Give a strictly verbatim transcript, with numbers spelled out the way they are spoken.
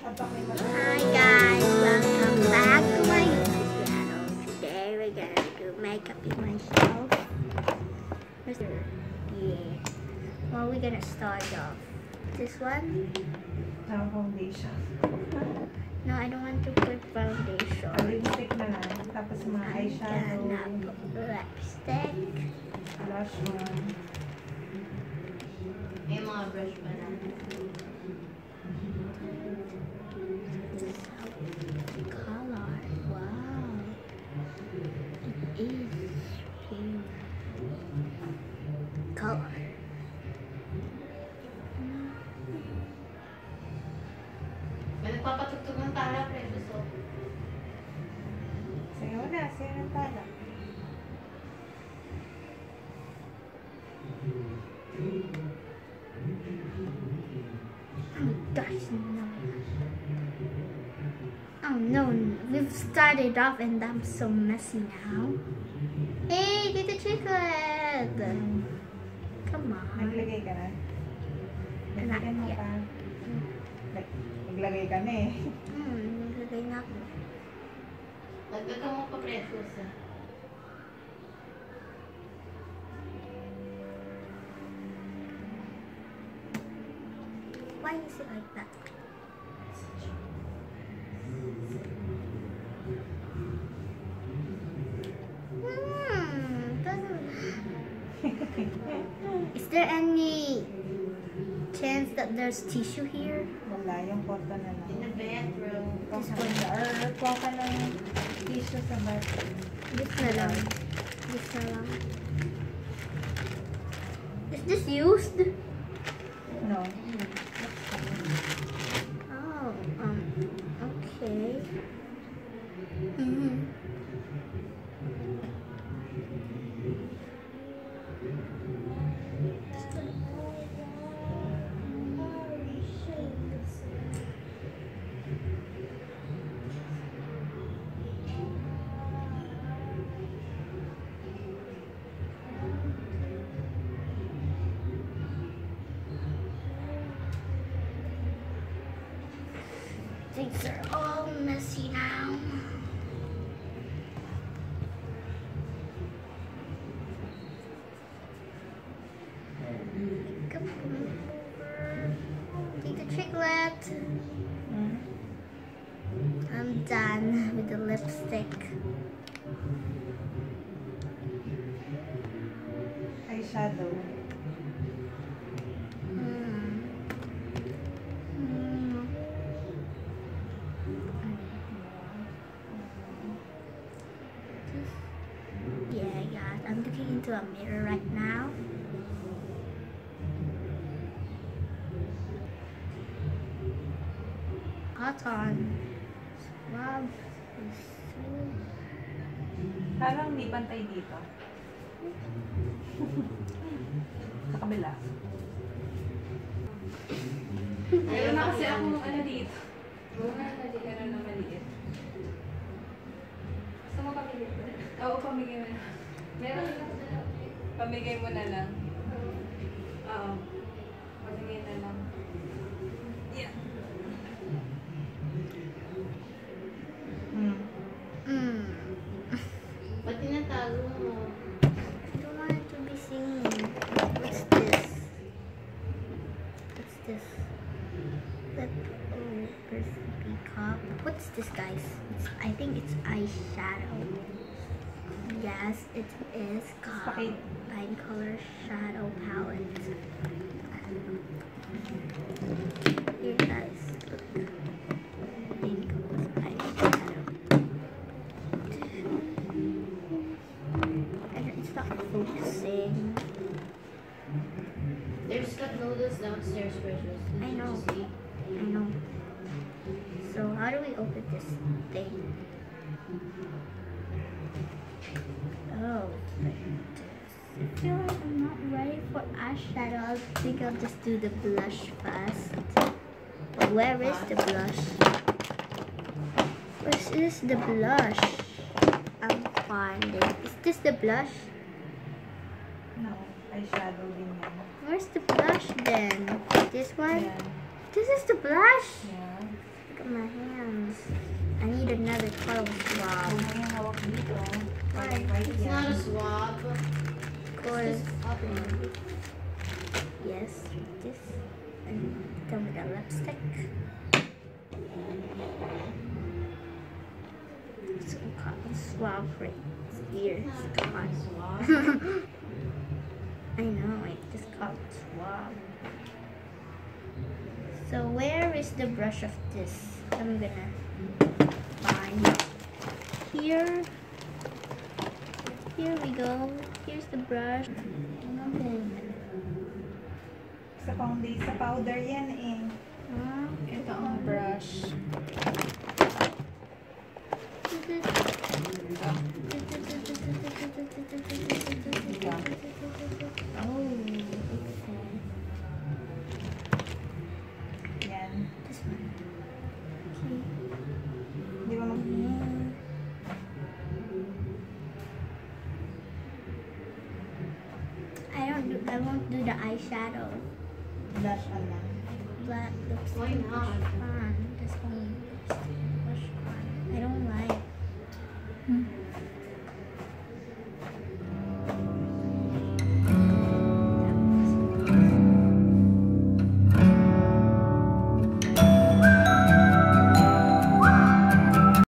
Hi guys, welcome back to my YouTube channel. Today we're gonna do makeup in myself. Yeah. Well, we're gonna start off. This one? No, foundation. No, I don't want to put foundation. Lipstick na lang. Tapos mga eyeshadow. I'm gonna put lipstick. Blush one. May mga brush pa na. Color. Wow. It is pink. Color. May nagpapatugtog ng tala, pre. Gusto. Sayo na, sayo ng tala. Oh gosh, no. Oh no, we've started off and I'm so messy now. Hey, get the chocolate! Come on. Naglagay ka na? Naglagay mo Yeah. pa. Nag- Naglagay ka na eh. Hmm, naglagay na ako. Nagdagang mo pa, precious, ah. Why is it like that? Hmm, doesn't... Is there any chance that there's tissue here? Wala, yung photo na lang. In the bedroom. Kuha ka na, or kuha ka ng tissue sa bathroom. This na lang. This na lang. Is this used? No. Oh, um, okay. Mm-hmm. Things are all messy now. Makeup remover. Take the chiclet. Hmm? I'm done with the lipstick. Eyeshadow. Hmm. Hmm. Yeah, guys, I'm looking into a mirror right now. Cotton. Wow. Parang hindi pantay dito. Sa kabila. Ayaw na kasi ako ng ano dito. Oo nga, hindi ka na na maliit. Gusto mo pamigay mo? Oo, pamigay mo na. Meron na. Pamigay mo na lang. Oo. Pamigay na lang. Yeah. Hmm. Hmm. Ba't tinatago mo? I don't want it to be seen. What's this? What's this? Lip oh, recipe cup. What's this, guys? It's, I think it's eyeshadow. Yes, it is called Okay. Pine Color Shadow Palette. Here, guys. Look. Pink eyeshadow. And it's not focusing. There's cup noodles downstairs, precious. Did I you know. just eat? I know. So how do we open this thing? Oh, like this. I feel like I'm not ready for eyeshadow. I think I'll just do the blush first. Where is the blush? Where is the blush? I'm finding. Is this the blush? No. Eyeshadow din yan. Where's the blush then? This one? Yan. This is the blush? Yan. I'm they call them swab. Huwag mo yung hawak dito. Why? Right It's yan. not a swab. Of course. It's popping. Yes, this. And come with a lipstick. It's a cotton swab for its ears. Cotton Swab. I know, it just called swab. So where is the brush of this? I'm gonna find it. Here. Here we go. Here's the brush. Okay. Sa foundation, sa powder yan eh. Ah. Ito ang brush. Oh, okay. Yan. This one. Okay. Di ba mag... Mm. I don't do. I won't do the eyeshadow. Blush on lang. Black looks Why not? fun. This one.